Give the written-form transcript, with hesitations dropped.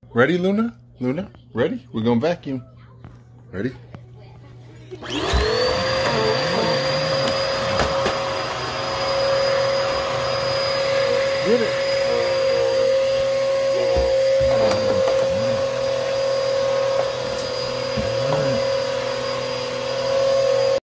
Ready, Luna? Luna, ready? We're gonna vacuum. Ready? Get it.